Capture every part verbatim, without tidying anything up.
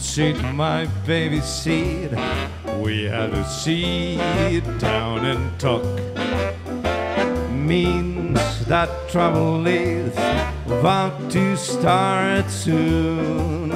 Sit, my baby, sit. We had to sit down and talk. Means that trouble is about to start soon.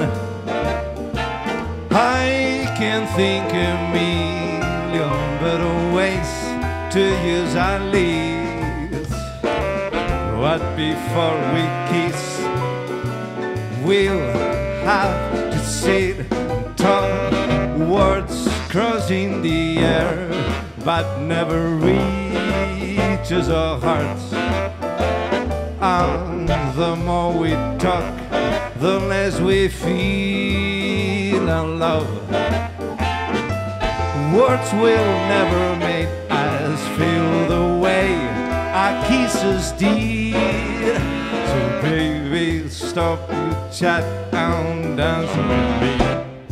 I can think a million better ways to use our lips. But before we kiss, we'll have to sit and talk. Words crossing the air, but never reaches our hearts. And the more we talk, the less we feel our love. Words will never make us feel the way our kisses did. So baby, stop your chat and dance with me.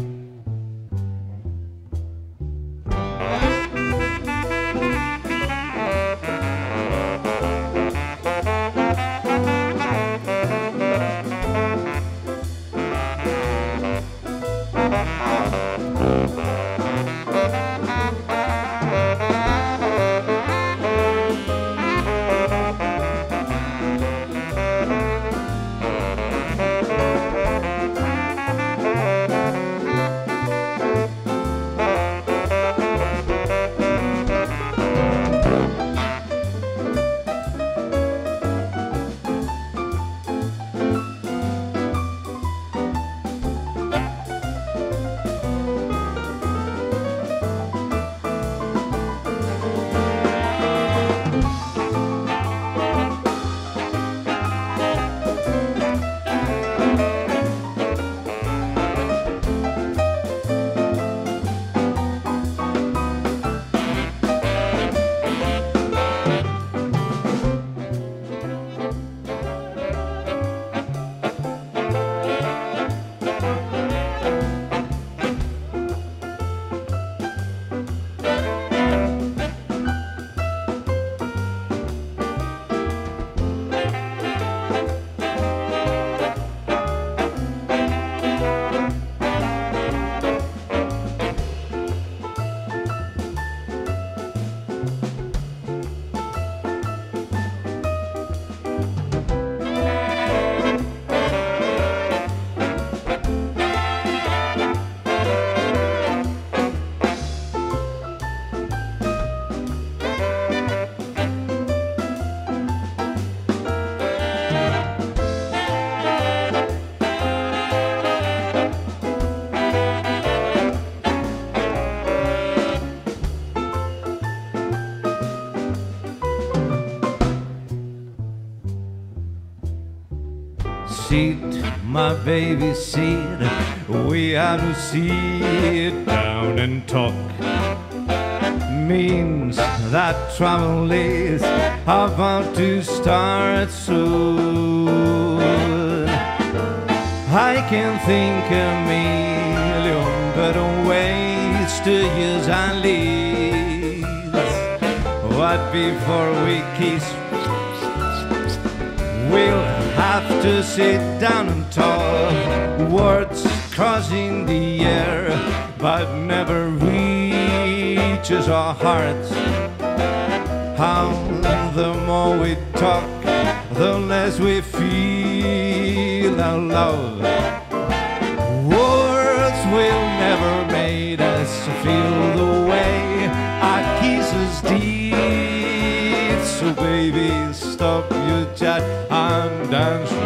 Sit, my baby, sit. We have to sit down and talk. Means that trouble is about to start soon. I can think a million better ways to use our lips. But before we kiss, we'll have to sit down and talk. Words crossing the air, but never reaches our hearts. How the more we talk, the less we feel our love. Words will never make us feel the way our kisses did. So baby, stop your chat and dance.